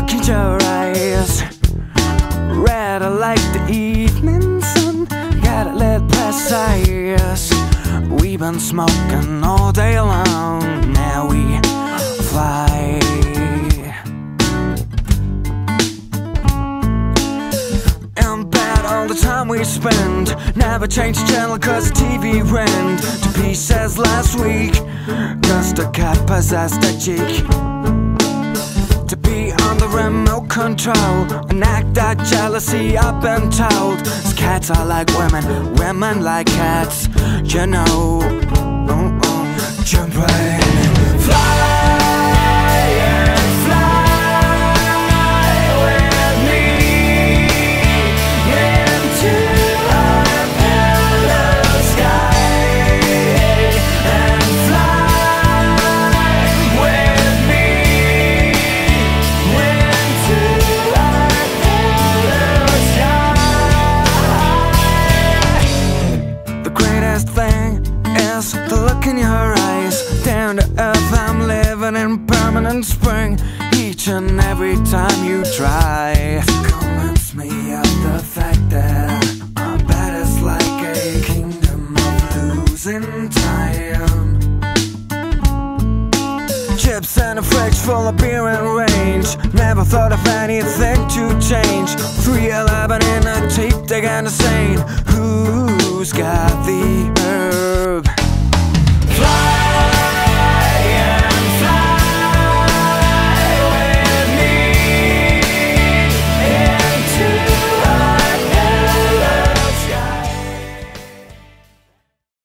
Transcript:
look in your eyes, red like the evening sun. Gotta let past us. We've been smoking all day long. Now we fly. In bed all the time we spend. Never change the channel cause the TV went to pieces last week. Cause the cat possessed the cheek to be on the remote control and act that jealousy I've been told. 'Cause cats are like women, women like cats, you know. Jump right in, fly and fly with me into our pillow sky, and fly with me into our pillow sky. The greatest thing is the look in your eyes. Down to earth, I'm living in permanent spring. Each and every time you try to convince me of the fact that our bed is like a kingdom of losing time. Chips and a fridge full of beer and range. Never thought of anything to change. 311 in a tape, they're gonna say, who's got the herb?